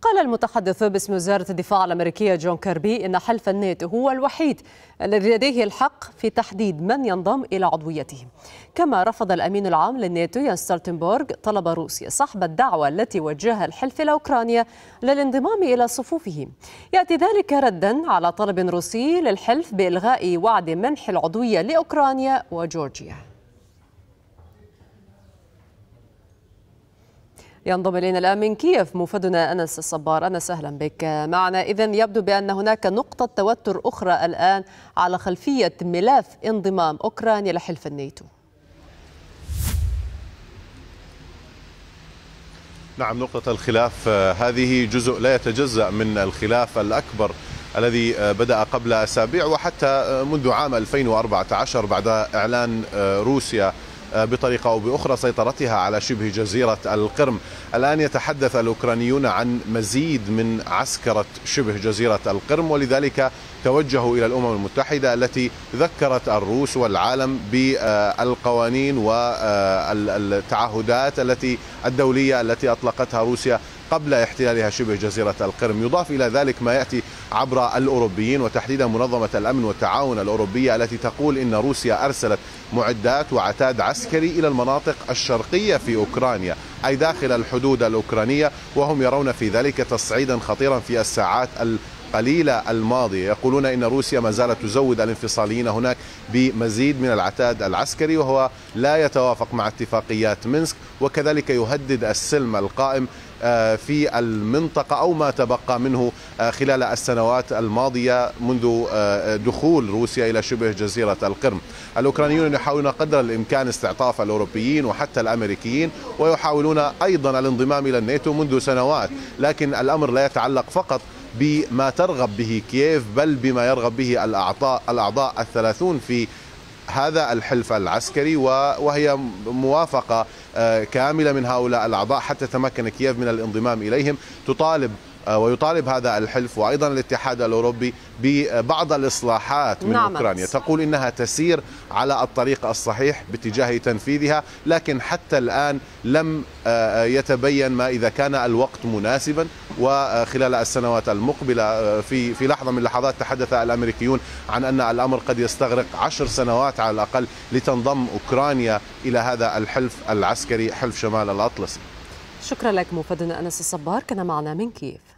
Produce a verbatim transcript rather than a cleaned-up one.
قال المتحدث باسم وزارة الدفاع الأمريكية جون كيربي إن حلف الناتو هو الوحيد الذي لديه الحق في تحديد من ينضم إلى عضويته. كما رفض الأمين العام للناتو يانس ستولتنبرغ طلب روسيا سحب الدعوة التي وجهها الحلف إلى أوكرانيا للانضمام إلى صفوفه. يأتي ذلك ردا على طلب روسي للحلف بإلغاء وعد منح العضوية لأوكرانيا وجورجيا. ينضم إلينا الآن من كييف موفدنا أنس الصبار. أنس أهلا بك معنا. إذن يبدو بأن هناك نقطة توتر أخرى الآن على خلفية ملف انضمام أوكرانيا لحلف الناتو. نعم، نقطة الخلاف هذه جزء لا يتجزأ من الخلاف الأكبر الذي بدأ قبل أسابيع وحتى منذ عام ألفين وأربعة عشر بعد إعلان روسيا بطريقة أو بأخرى سيطرتها على شبه جزيرة القرم. الآن يتحدث الأوكرانيون عن مزيد من عسكرة شبه جزيرة القرم، ولذلك توجهوا إلى الأمم المتحدة التي ذكرت الروس والعالم بالقوانين والتعهدات التي الدولية التي أطلقتها روسيا قبل احتلالها شبه جزيرة القرم. يضاف إلى ذلك ما يأتي عبر الأوروبيين وتحديدا منظمة الأمن والتعاون الأوروبية التي تقول إن روسيا أرسلت معدات وعتاد عسكري إلى المناطق الشرقية في أوكرانيا أي داخل الحدود الأوكرانية، وهم يرون في ذلك تصعيدا خطيرا في الساعات القليلة الماضية. يقولون إن روسيا ما زالت تزود الانفصاليين هناك بمزيد من العتاد العسكري، وهو لا يتوافق مع اتفاقيات مينسك، وكذلك يهدد السلم القائم في المنطقة أو ما تبقى منه خلال السنوات الماضية منذ دخول روسيا إلى شبه جزيرة القرم. الأوكرانيون يحاولون قدر الإمكان استعطاف الأوروبيين وحتى الأمريكيين، ويحاولون أيضا الانضمام إلى الناتو منذ سنوات، لكن الأمر لا يتعلق فقط بما ترغب به كييف بل بما يرغب به الأعضاء الأعضاء الثلاثون في هذا الحلف العسكري، وهي موافقة كاملة من هؤلاء الأعضاء حتى تمكن كييف من الانضمام إليهم. تطالب ويطالب هذا الحلف وأيضا الاتحاد الأوروبي ببعض الإصلاحات من نعم. أوكرانيا، تقول إنها تسير على الطريق الصحيح باتجاه تنفيذها، لكن حتى الآن لم يتبين ما إذا كان الوقت مناسبا. وخلال السنوات المقبلة في في لحظة من اللحظات تحدث الأمريكيون عن أن الأمر قد يستغرق عشر سنوات على الأقل لتنضم أوكرانيا إلى هذا الحلف العسكري، حلف شمال الأطلسي. شكرا لك موفدنا أنس الصبار، كان معنا من كييف.